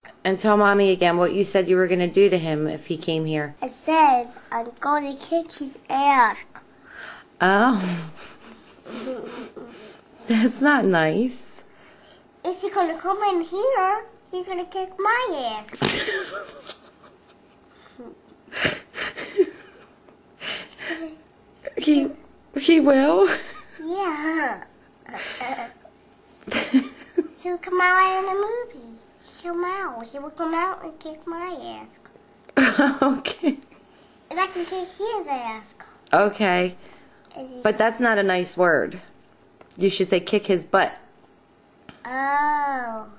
And tell Mommy again what you said you were going to do to him if he came here. I said I'm going to kick his ass. Oh. That's not nice. If he's going to come in here, he's going to kick my ass. He will? Yeah. He'll come out in the movie. He will come out and kick my ass. Okay. And I can kick his ass. Okay. But that's not a nice word. You should say kick his butt. Oh.